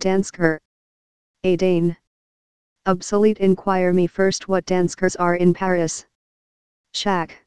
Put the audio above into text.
Dansker. A Dane. Obsolete. Inquire me first what danskers are in Paris. Shack.